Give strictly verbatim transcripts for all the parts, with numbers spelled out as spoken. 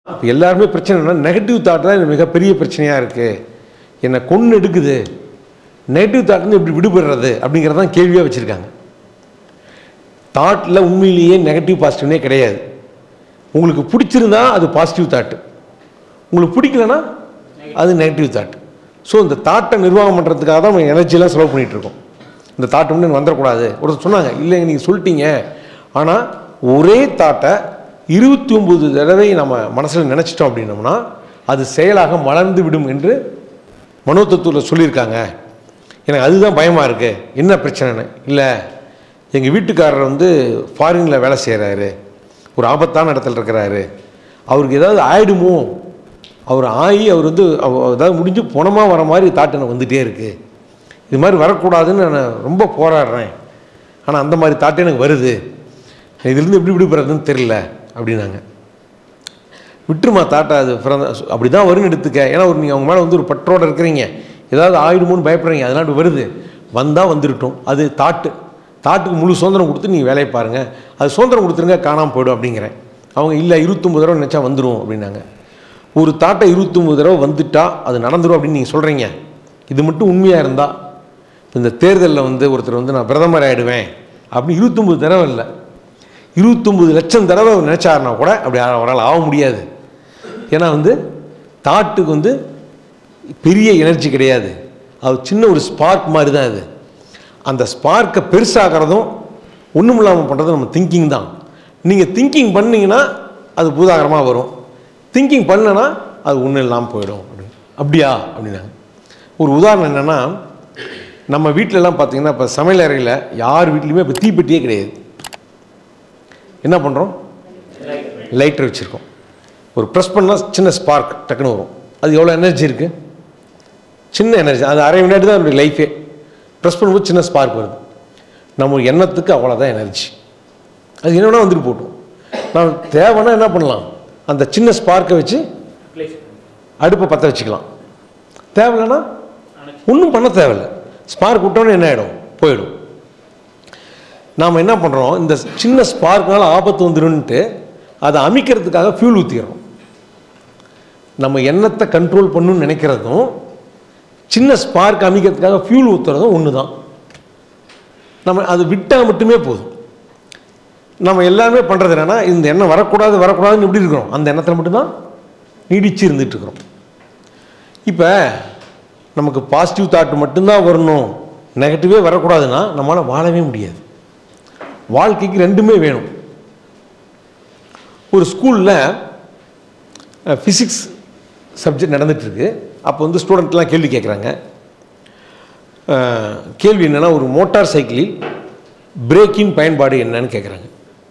இப்போ எல்லாருமே பிரச்சனைனா நெகட்டிவ் தாட் தான் மிகப்பெரிய பிரச்சனையாக இருக்குது. என்னை கொன்று எடுக்குது, நெகட்டிவ் தாட்லேருந்து எப்படி விடுபடுறது அப்படிங்கிறதான் கேள்வியாக வச்சுருக்காங்க. தாட்டில் உண்மையிலேயே நெகட்டிவ் பாசிட்டிவ்னே கிடையாது. உங்களுக்கு பிடிச்சிருந்தா அது பாசிட்டிவ் தாட்டு, உங்களுக்கு பிடிக்கலன்னா அது நெகட்டிவ் தாட். ஸோ இந்த தாட்டை நிர்வாகம் பண்ணுறதுக்காக தான் நம்ம எனர்ஜியெலாம் செலவு பண்ணிகிட்ருக்கோம். இந்த தாட்டை வந்து வந்துடக்கூடாது. ஒருத்தர் சொன்னாங்க, இல்லைங்க நீங்கள் சொல்லிட்டீங்க, ஆனால் ஒரே தாட்டை இருபத்தி ஒம்பது தடவை நம்ம மனசில் நினச்சிட்டோம் அப்படின்னோம்னா அது செயலாக மலர்ந்து விடும் என்று மனோதத்துவத்தில் சொல்லியிருக்காங்க. எனக்கு அதுதான் பயமாக இருக்குது. என்ன பிரச்சனைன்னு இல்லை, எங்கள் வீட்டுக்காரர் வந்து ஃபாரினில் வேலை செய்கிறாரு, ஒரு ஆபத்தான இடத்துல இருக்கிறாரு, அவருக்கு ஏதாவது ஆயிடுமோ, அவர் ஆகி அவர் வந்து ஏதாவது முடிஞ்சு பணமாக வர மாதிரி தாட்டு எனக்கு வந்துகிட்டே இருக்குது, இது மாதிரி வரக்கூடாதுன்னு நான் ரொம்ப போராடுறேன், ஆனால் அந்த மாதிரி தாட்டு எனக்கு வருது, இதுலேருந்து எப்படி விடுபடுறதுன்னு தெரியல அப்படின்னாங்க. விட்டுருமா தாட்டா, அது அப்படி தான் வரும்னு எடுத்துக்க. ஏன்னா ஒரு நீங்கள் அவங்க மேலே வந்து ஒரு பற்றோடு இருக்கிறீங்க, ஏதாவது ஆயிடுமோன்னு பயப்படுறீங்க, அதனால் வருது, வந்தால் வந்துருட்டும், அது தாட்டு. தாட்டுக்கு முழு சுதந்திரம் கொடுத்து நீங்கள் வேலையை பாருங்கள், அது சுதந்திரம் கொடுத்துருங்க, காணாமல் போய்டும் அப்படிங்கிறேன். அவங்க இல்லை இருபத்தொம்பது தடவை நினச்சா வந்துடும் அப்படின்னாங்க. ஒரு தாட்டை இருபத்தொம்பது தடவை வந்துட்டா அது நடந்துடும் அப்படின்னு நீங்கள் சொல்கிறீங்க. இது மட்டும் உண்மையாக இருந்தால் இந்த தேர்தலில் வந்து ஒருத்தர் வந்து நான் பிரதமர் ஆகிடுவேன் அப்படி இருபத்தொம்பது தடவை இல்லை, இருபத்தொம்பது லட்சம் தடவை நினச்சாருனா கூட அப்படி அவரால் ஆக முடியாது. ஏன்னா வந்து தாட்டுக்கு வந்து பெரிய எனர்ஜி கிடையாது, அது சின்ன ஒரு ஸ்பார்க் மாதிரி தான். அது அந்த ஸ்பார்க்கை பெருசாகிறதும் ஒன்றும் இல்லாமல் பண்ணுறதும் நம்ம திங்கிங் தான். நீங்கள் திங்கிங் பண்ணிங்கன்னா அது பூதாகரமாக வரும், திங்கிங் பண்ணனா அது ஒன்றும் இல்லாமல் போயிடும் அப்படின்னு. அப்படியா அப்படின்னாங்க. ஒரு உதாரணம் என்னென்னா, நம்ம வீட்டிலலாம் பார்த்தீங்கன்னா இப்போ சமையல் அறையில் யார் வீட்லேயுமே இப்போ தீப்பெட்டியே கிடையாது. என்ன பண்ணுறோம், லைட்டர் வச்சுருக்கோம். ஒரு ப்ரெஸ் பண்ணால் சின்ன ஸ்பார்க் டக்குன்னு வரும். அது எவ்வளோ எனர்ஜி இருக்குது, சின்ன எனர்ஜி, அது அரை மினிட் தான் என்னுடைய லைஃபே. ப்ரெஸ் பண்ணும்போது சின்ன ஸ்பார்க் வருது. நம்ம எண்ணத்துக்கு அவ்வளோதான் எனர்ஜி. அது என்னென்னா வந்துட்டு போட்டோம். நான் தேவைன்னா என்ன பண்ணலாம், அந்த சின்ன ஸ்பார்க்கை வச்சு அடுப்பை பற்ற வச்சுக்கலாம். தேவையில்லைன்னா ஒன்றும் பண்ண தேவையில்லை, ஸ்பார்க் விட்டோன்னே என்ன ஆகிடும், போயிடும். நாம் என்ன பண்ணுறோம், இந்த சின்ன ஸ்பார்க்னால ஆபத்து வந்துடும்ன்ட்டு அதை அமைக்கிறதுக்காக ஃபியூல் ஊற்றிக்கிறோம். நம்ம எண்ணத்தை கண்ட்ரோல் பண்ணணும்னு நினைக்கிறதும் சின்ன ஸ்பார்க் அமைக்கிறதுக்காக ஃபியூல் ஊற்றுறதும் ஒன்று தான். நம்ம அது விட்டால் மட்டுமே போதும். நம்ம எல்லாருமே பண்ணுறது என்னென்னா, இந்த எண்ணம் வரக்கூடாது வரக்கூடாதுன்னு எப்படி இருக்கிறோம், அந்த எண்ணத்தில் மட்டும்தான் நீடிச்சு இருந்துகிட்ருக்குறோம். இப்போ நமக்கு பாசிட்டிவ் தாட் மட்டும்தான் வரணும், நெகட்டிவே வரக்கூடாதுன்னா நம்மளால் வாழவே முடியாது. வாழ்க்கைக்கு ரெண்டுமே வேணும். ஒரு ஸ்கூலில் ஃபிசிக்ஸ் சப்ஜெக்ட் நடந்துகிட்ருக்கு. அப்போ வந்து ஸ்டூடெண்ட்லாம் கேள்வி கேட்குறாங்க. கேள்வி என்னென்னா, ஒரு மோட்டார் சைக்கிளில் பிரேக்கின் பயன்பாடு என்னன்னு கேட்குறாங்க.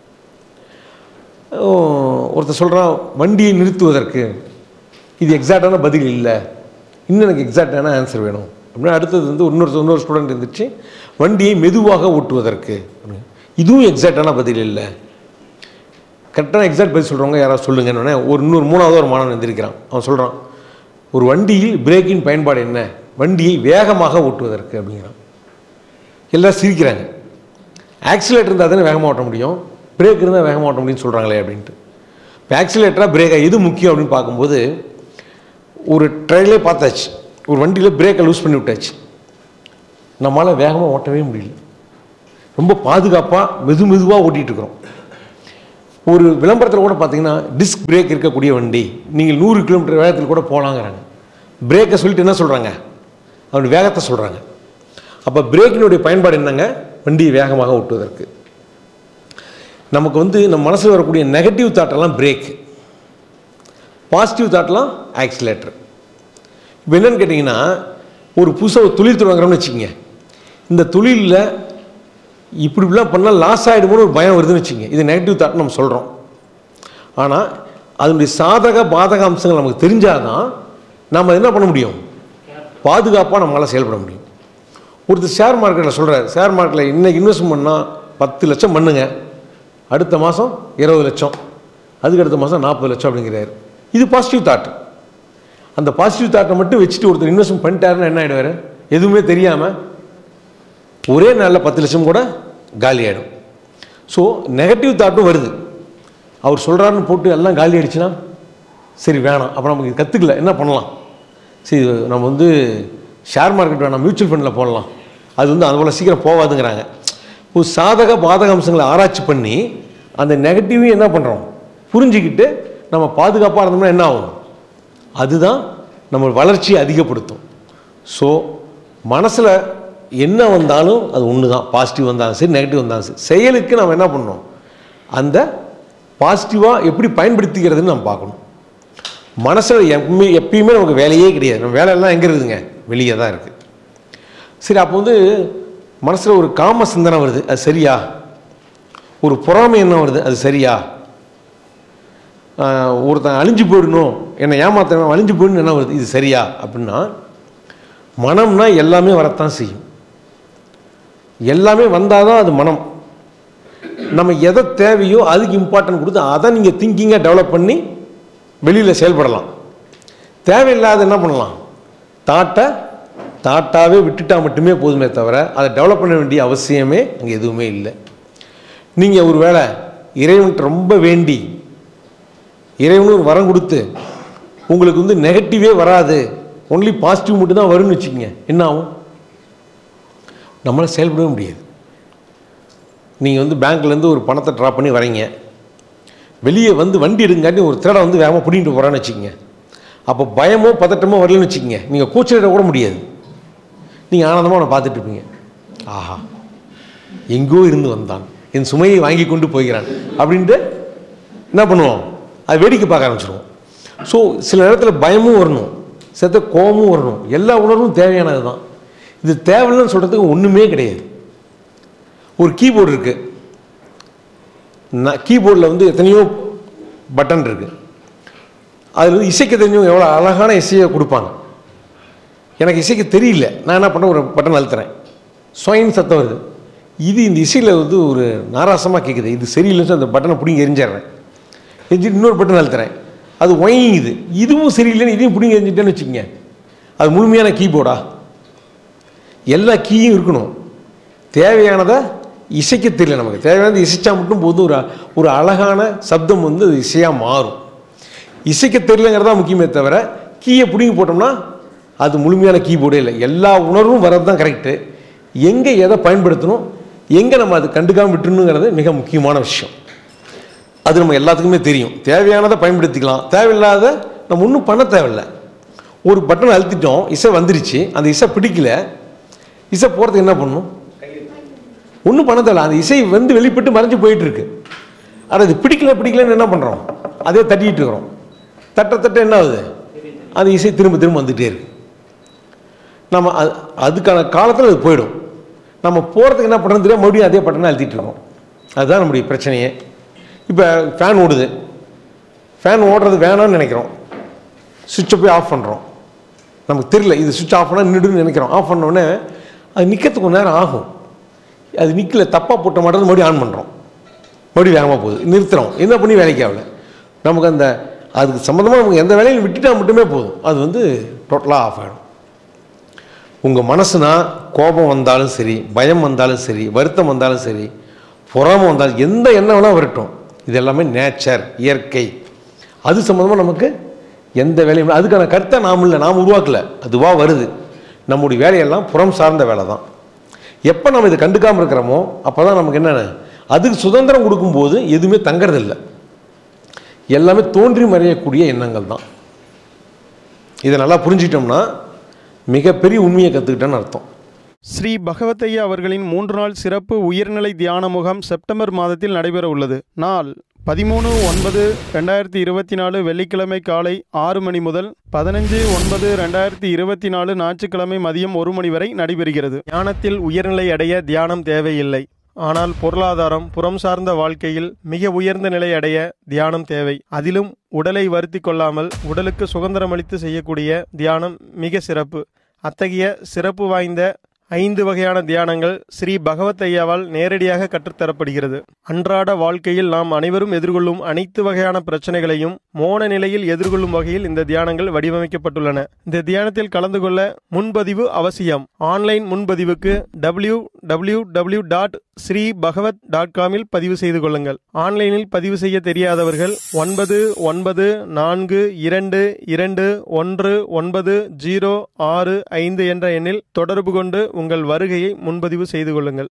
ஒருத்தர் சொல்கிறான், வண்டியை நிறுத்துவதற்கு. இது எக்ஸாக்டான பதில் இல்லை, இன்னும் எனக்கு எக்ஸாக்டான ஆன்சர் வேணும் அப்படின்னா அடுத்தது வந்து இன்னொரு இன்னொரு ஸ்டூடெண்ட் இருந்துச்சு, வண்டியை மெதுவாக ஓட்டுவதற்கு. இதுவும் எக்ஸாக்டான பதில் இல்லை. கரெக்டான எக்ஸாக்ட் பதில் சொல்கிறவங்க யாராவது சொல்லுங்கன்னு ஒரு இன்னொரு மூணாவது ஒரு மாணவன் எழுந்திருக்கிறான். அவன் சொல்கிறான், ஒரு வண்டியில் பிரேக்கின் பயன்பாடு என்ன, வண்டியை வேகமாக ஓட்டுவதற்கு அப்படிங்கிறான். எல்லாம் சிரிக்கிறாங்க. ஆக்சிலேட்டர் இருந்தால் தானே வேகமாக ஓட்ட முடியும், பிரேக் இருந்தால் வேகமாக ஓட்ட முடியும்னு சொல்கிறாங்களே அப்படின்ட்டு. இப்போ ஆக்சிலேட்டராக பிரேக்கா எது முக்கியம் அப்படின்னு பார்க்கும்போது ஒரு ட்ரையலே பார்த்தாச்சு, ஒரு வண்டியில் பிரேக்கை லூஸ் பண்ணி விட்டாச்சு, நம்மளால் வேகமாக ஓட்டவே முடியல, ரொம்ப பாதுகாப்பாக மெது மெதுவாக ஓட்டிகிட்ருக்குறோம். ஒரு விளம்பரத்தில் கூட பார்த்தீங்கன்னா டிஸ்க் பிரேக் இருக்கக்கூடிய வண்டி, நீங்கள் நூறு கிலோமீட்டர் வேகத்தில் கூட போகலாங்கிறாங்க. பிரேக்கை சொல்லிட்டு என்ன சொல்கிறாங்க, அவனுடைய வேகத்தை சொல்கிறாங்க. அப்போ பிரேக்கினுடைய பயன்பாடு என்னங்க, வண்டியை வேகமாக ஓட்டுவதற்கு. நமக்கு வந்து நம்ம மனசில் வரக்கூடிய நெகட்டிவ் தாட்டெல்லாம் பிரேக், பாசிட்டிவ் தாட்டெலாம் ஆக்சிலேட்டர். இப்போ என்னென்னு கேட்டிங்கன்னா, ஒரு புதுசாக ஒரு தொழில் தொடங்குறோம்னு வச்சுக்கோங்க, இந்த தொழிலில் இப்படி இப்படிலாம் பண்ணால் லாஸ் ஆகிடுமோன்னு ஒரு பயம் வருதுன்னு வச்சுக்கோங்க, இது நெகட்டிவ் தாட் நம்ம சொல்கிறோம். ஆனால் அதனுடைய சாதக பாதக அம்சங்கள் நமக்கு தெரிஞ்சால் தான் நம்ம என்ன பண்ண முடியும், பாதுகாப்பாக நம்மளால் செயல்பட முடியும். ஒருத்தர் ஷேர் மார்க்கெட்டில் சொல்கிறார், ஷேர் மார்க்கெட்டில் இன்றைக்கி இன்வெஸ்ட் பண்ணால் பத்து லட்சம் பண்ணுங்க, அடுத்த மாதம் இருபது லட்சம், அதுக்கு அடுத்த மாதம் நாற்பது லட்சம் அப்படிங்கிறாரு. இது பாசிட்டிவ் தாட். அந்த பாசிட்டிவ் தாட்டை மட்டும் வச்சுட்டு ஒருத்தர் இன்வெஸ்ட்மெண்ட் பண்ணிட்டாருன்னு என்ன ஆகிடுவார், எதுவுமே தெரியாமல் ஒரே நாளில் பத்து லட்சம் கூட காலி ஆகிடும். ஸோ நெகட்டிவ் தாட்டும் வருது. அவர் சொல்கிறாருன்னு போட்டு எல்லாம் காலி ஆகிடுச்சுன்னா சரி வேணாம், அப்போ நமக்கு இது கற்றுக்கல, என்ன பண்ணலாம்? சரி நம்ம வந்து ஷேர் மார்க்கெட் வேணாம், மியூச்சுவல் ஃபண்டில் போடலாம், அது வந்து அது போல் சீக்கிரம் போகாதுங்கிறாங்க. ஒரு சாதக பாதக அம்சங்களை ஆராய்ச்சி பண்ணி அந்த நெகட்டிவையும் என்ன பண்ணுறோம் புரிஞ்சுக்கிட்டு நம்ம பாதுகாப்பாக இருந்தோம்னா என்ன ஆகும்? அதுதான் நம்ம வளர்ச்சியை அதிகப்படுத்தும். ஸோ மனசில் என்ன வந்தாலும் அது ஒன்று தான், பாசிட்டிவ் வந்தாலும் சரி நெகட்டிவ் வந்தாலும் சரி, செயலுக்கு நம்ம என்ன பண்ணணும், அந்த பாசிட்டிவாக எப்படி பயன்படுத்திக்கிறதுன்னு நம்ம பார்க்கணும். மனசில் எப்பவுமே எப்பயுமே நமக்கு வேலையே கிடையாது, நம்ம வேலையெல்லாம் எங்கே இருக்குதுங்க, வெளியே தான் இருக்குது. சரி, அப்போ வந்து மனசில் ஒரு காம சிந்தனை வருது, அது சரியா? ஒரு பொறாமை என்ன வருது, அது சரியா? ஒருத்தன் அழிஞ்சு போயிடணும், என்னை ஏமாத்தணும், அழிஞ்சு போயிடணும் என்ன வருது, இது சரியா? அப்படின்னா மனம்னா எல்லாமே வரத்தான் செய்யும். எல்லாமே வந்தால் தான் அது மனம். நம்ம எதை தேவையோ அதுக்கு இம்பார்ட்டன்ட் கொடுத்து அதை நீங்கள் திங்கிங்காக டெவலப் பண்ணி வெளியில் செயல்படலாம். தேவையில்லாத என்ன பண்ணலாம், தாட்டை தாட்டாகவே விட்டுட்டால் மட்டுமே போதுமே தவிர அதை டெவலப் பண்ண வேண்டிய அவசியமே அங்கே எதுவுமே இல்லை. நீங்கள் ஒரு வேளை இறைவன்கிட்ட ரொம்ப வேண்டி இறைவனு ஒரு வரம் கொடுத்து உங்களுக்கு வந்து நெகட்டிவே வராது, ஒன்லி பாசிட்டிவ் மட்டும் தான் வரும்னு வச்சுக்கோங்க, என்ன ஆகும்? நம்மளால் செயல்படவே முடியாது. நீங்கள் வந்து பேங்க்லேருந்து ஒரு பணத்தை ட்ரா பண்ணி வரீங்க, வெளியே வந்து வண்டி எடுங்காட்டி ஒரு திருட வந்து வேகமாக பிடிங்கிட்டு போகிறான்னு வச்சுக்கோங்க. அப்போ பயமோ பதட்டமோ வரலன்னு வச்சுக்கோங்க, நீங்கள் கூச்சலிட கூட முடியாது. நீங்கள் ஆனந்தமாக அவனை பார்த்துட்டு இருப்பீங்க, ஆஹா எங்கோ இருந்து வந்தான், என் சுமையை வாங்கி கொண்டு போகிறான் அப்படின்ட்டு என்ன பண்ணுவோம், அது வேடிக்கை பார்க்க ஆரம்பிச்சிடுவோம். ஸோ சில நேரத்தில் பயமும் வரணும், சில கோபமும் வரணும், எல்லா உணர்வும் தேவையானது தான். இது தேவையில்லைன்னு சொல்கிறதுக்கு ஒன்றுமே கிடையாது. ஒரு கீபோர்டு இருக்குது, நான் கீபோர்டில் வந்து எத்தனையோ பட்டன் இருக்குது, அதில் வந்து இசைக்க தெரிஞ்சவங்க எவ்வளோ அழகான இசையை கொடுப்பாங்க. எனக்கு இசைக்க தெரியல, நான் என்ன பண்ண ஒரு பட்டன் அழுத்துறேன், ஸ்வைன் சத்தம் வருது, இது இந்த இசையில் வந்து ஒரு நாராசமாக கேட்குது, இது சரியில்லைன்னு அந்த பட்டனை பிடிங்கி எரிஞ்சிடுறேன். எரிஞ்சிட்டு இன்னொரு பட்டன் அழுத்துறேன், அது ஒயங்குது, இதுவும் சரியில்லைன்னு இதையும் பிடிங்கி எரிஞ்சிட்டேன்னு வச்சுக்கோங்க, அது முழுமையான கீபோர்டா? எல்லா கீயும் இருக்கணும். தேவையானதை இசைக்க தெரியல, நமக்கு தேவையானது இசைச்சா மட்டும் போதும், ஒரு ஒரு அழகான சப்தம் வந்து அது இசையாக மாறும். இசைக்க தெரியலங்கிறதா முக்கியமே தவிர கீயை பிடிங்கி போட்டோம்னா அது முழுமையான கீபோர்டே இல்லை. எல்லா உணர்வும் வர்றது தான் கரெக்டு. எங்கே எதை பயன்படுத்தணும், எங்கே நம்ம அது கண்டுக்காமல் விட்டுணுங்கிறது மிக முக்கியமான விஷயம். அது நம்ம எல்லாத்துக்குமே தெரியும். தேவையானதை பயன்படுத்திக்கலாம், தேவையில்லாத நம்ம ஒன்றும் பண்ண தேவையில்லை. ஒரு பட்டன் அழுத்திட்டோம், இசை வந்துருச்சு, அந்த இசை பிடிக்கல, இசை போகிறதுக்கு என்ன பண்ணணும், ஒன்றும் பண்ண தேவையில்ல, அந்த இசை வந்து வெளிப்பட்டு மறைஞ்சு போயிட்டுருக்கு. ஆனால் அது பிடிக்கல பிடிக்கலன்னு என்ன பண்ணுறோம், அதே தட்டிகிட்டு இருக்கிறோம், தட்ட தட்ட என்ன ஆகுது, அந்த இசை திரும்ப திரும்ப வந்துகிட்டே இருக்கு. நம்ம அது அதுக்கான காலத்தில் அது போயிடும். நம்ம போகிறதுக்கு என்ன பண்ணுறது தெரியாது, மறுபடியும் அதே பட்டனை அழுத்திட்டு இருக்கோம். அதுதான் நம்முடைய பிரச்சனையே. இப்போ ஃபேன் ஓடுது, ஃபேன் ஓடுறது வேணான்னு நினைக்கிறோம், சுவிட்சை போய் ஆஃப் பண்ணுறோம், நமக்கு தெரியல இது சுவிட்ச் ஆஃப் பண்ணால் நின்றுன்னு நினைக்கிறோம். ஆஃப் பண்ணோடனே அது நிற்கிறதுக்கு கொஞ்சம் நேரம் ஆகும், அது நிற்கல, தப்பாக போட்ட மாட்டேன், மறுபடியும் ஆன் பண்ணுறோம், மறுபடியும் வேகமாக போகுது, நிறுத்துகிறோம், என்ன பண்ணி வேலைக்கு ஆகல. நமக்கு அந்த அதுக்கு சம்மந்தமாக நமக்கு எந்த வேலையும் விட்டுட்டால் மட்டுமே போதும், அது வந்து டோட்டலாக ஆஃப் ஆகிடும். உங்கள் மனசுனா கோபம் வந்தாலும் சரி, பயம் வந்தாலும் சரி, வருத்தம் வந்தாலும் சரி, பொறாமை வந்தாலும், எந்த எண்ணம் வேணால் வரட்டும், இது எல்லாமே நேச்சர், இயற்கை. அது சம்மந்தமாக நமக்கு எந்த வேலையும், அதுக்கான கருத்தை நாம் இல்லை, நாம் உருவாக்கலை, அதுவாக வருது. நம்முடைய வேலையெல்லாம் புறம் சார்ந்த வேலை தான். எப்போ நம்ம இதை கண்டுக்காமல் இருக்கிறோமோ அப்போ தான் நமக்கு என்னென்ன, அதுக்கு சுதந்திரம் கொடுக்கும்போது எதுவுமே தங்கிறதில்லை, எல்லாமே தோன்றி மறையக்கூடிய எண்ணங்கள் தான். இதை நல்லா புரிஞ்சிட்டோம்னா மிகப்பெரிய உண்மையை கற்றுக்கிட்டேன்னு அர்த்தம். ஸ்ரீ பகவத்தையா அவர்களின் மூன்று நாள் சிறப்பு உயர்நிலை தியான முகாம் செப்டம்பர் மாதத்தில் நடைபெற உள்ளது. நாள் பதிமூணு ஒன்பது ரெண்டாயிரத்தி இருபத்தி நாலு வெள்ளிக்கிழமை காலை ஆறு மணி முதல் பதினஞ்சு ஒன்பது ரெண்டாயிரத்தி இருபத்தி நாலு ஞாயிற்றுக்கிழமை மதியம் ஒரு மணி வரை நடைபெறுகிறது. தியானத்தில் உயர்நிலை அடைய தியானம் தேவையில்லை, ஆனால் பொருளாதாரம் புறம் சார்ந்த வாழ்க்கையில் மிக உயர்ந்த நிலை அடைய தியானம் தேவை. அதிலும் உடலை வருத்தி கொள்ளாமல் உடலுக்கு சுதந்திரமளித்து செய்யக்கூடிய தியானம் மிக சிறப்பு. அத்தகைய சிறப்பு வாய்ந்த ஐந்து வகையான தியானங்கள் ஸ்ரீ பகவத் ஐயாவால் நேரடியாக கற்றுத்தரப்படுகிறது. அன்றாட வாழ்க்கையில் நாம் அனைவரும் எதிர்கொள்ளும் அனைத்து வகையான பிரச்சனைகளையும் மோன நிலையில் எதிர்கொள்ளும் வகையில் இந்த தியானங்கள் வடிவமைக்கப்பட்டுள்ளன. இந்த தியானத்தில் கலந்து கொள்ள முன்பதிவு அவசியம். ஆன்லைன் முன்பதிவுக்கு W W W dot Sri Bhagavat dot காமில் பதிவு செய்து கொள்ளுங்கள். ஆன்லைனில் பதிவு செய்ய தெரியாதவர்கள் ஒன்பது ஒன்பது நான்கு இரண்டு இரண்டு ஒன்று ஒன்பது ஜீரோ ஆறு ஐந்து என்ற எண்ணில் தொடர்பு கொண்டு உங்கள் வருகையை முன்பதிவு செய்து கொள்ளுங்கள்.